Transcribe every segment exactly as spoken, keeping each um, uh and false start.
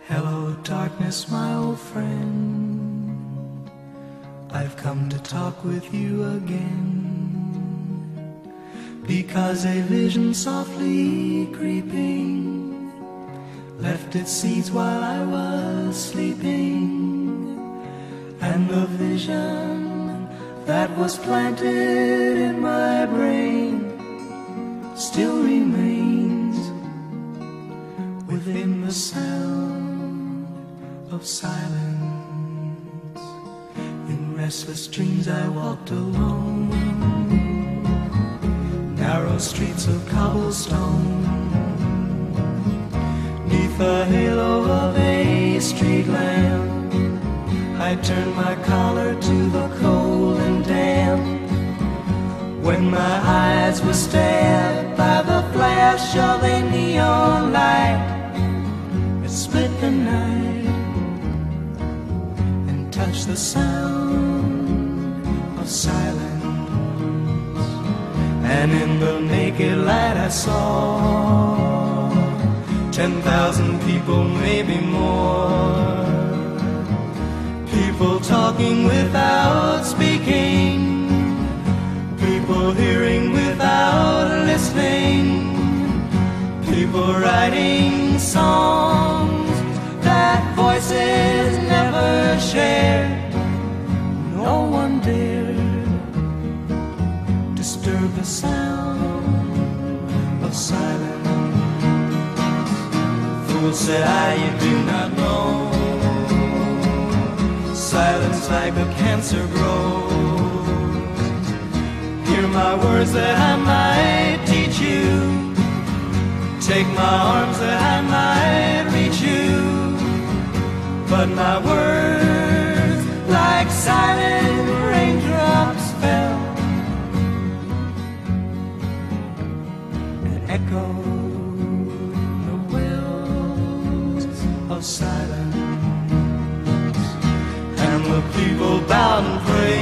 Hello, darkness, my old friend. I've come to talk with you again, because a vision softly creeping left its seeds while I was sleeping, and the vision that was planted in my brain still remains within the sound of silence. In restless dreams I walked alone, narrow streets of cobblestone, neath the halo of a street lamp. I turned my collar to the cold and damp, when my eyes were stabbed by the flash of a neon light. It split the night and touched the sound of silence, and in the naked light I saw ten thousand people, maybe more, people talking without speaking, people hearing without listening, people writing songs that voices never shared. No one dared disturb the sound of silence. Fool, said I, you do not know, silence like a cancer grows. Hear my words that I might teach you, take my arms that I might reach you, but my words like silent raindrops fell and echoed the wells of silence, and the people bowed and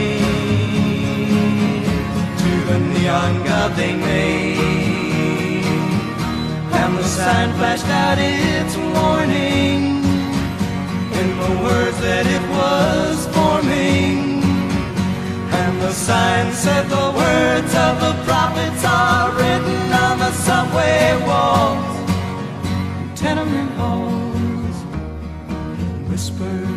prayed to the neon god they made, and the sign flashed out its warning in the words that it was forming, and the sign said the words of the prophets are written on the subway walls, tenement halls, whispered